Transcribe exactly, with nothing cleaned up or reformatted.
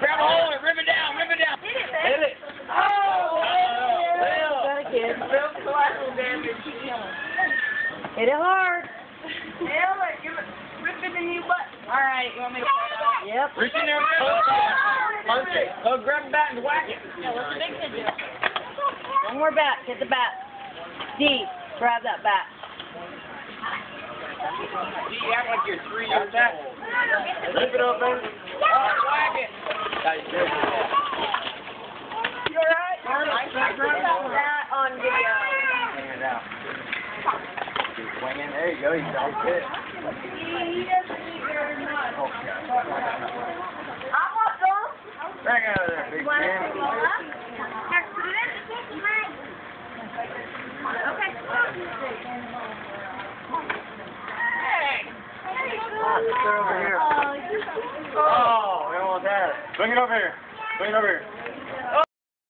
Grab a hold and rip it down, rip it down. Hit it. Oh! Got a kid. Real collateral damage. Hit it hard. Nail it. Give it. Rip it in your butt. All right. You want me to pull it out? Yep. Reach in there and grab it. Punch it. Oh, grab the bat and whack it. Yeah, what's the big kid do? One more bat. Hit the bat. D. Grab that bat. Gee, you act like you're three years old. Rip it open. Oh, whack it. You alright? I can't grab That on video. Hang it out. Swinging. There you go. You felt good. He doesn't eat very much. I want some. Back out of there, big Want to man. pick one up? Okay. Oh, sit over here. Oh, we don't want that. Bring it over here. Bring it over here.